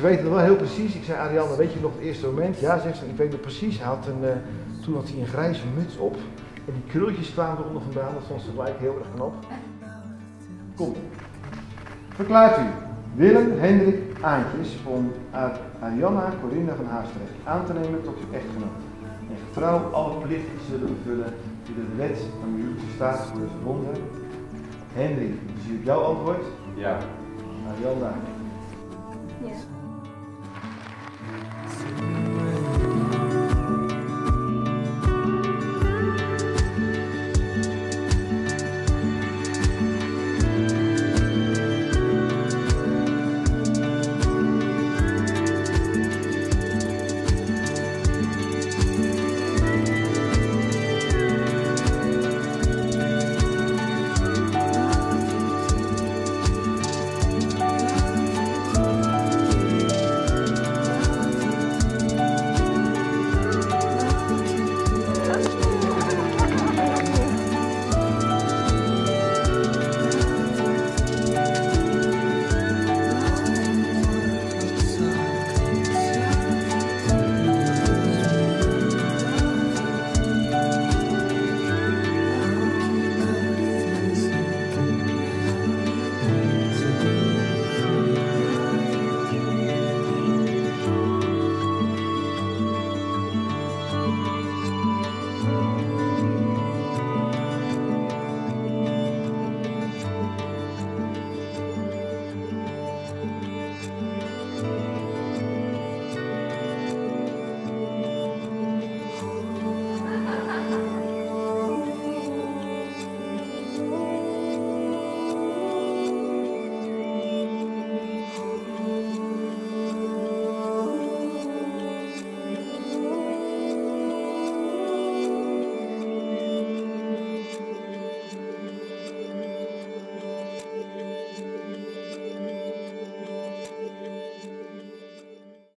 ze weten het wel heel precies. Ik zei, Ariane, weet je nog het eerste moment? Ja, zegt ze, ik weet het precies. Toen had hij een grijze muts op en die krulletjes kwamen eronder vandaan. Dat vond ze gelijk heel erg knap. Kom. Verklaart u Willem Hendrik Aantjes om Arianna Corinda van Haastrecht aan te nemen tot uw echtgenoot. En getrouw alle plichten zullen vervullen die de wet van uw staat voor verbonden. Hendrik, zie ik jouw antwoord? Ja. Arianna. Ja.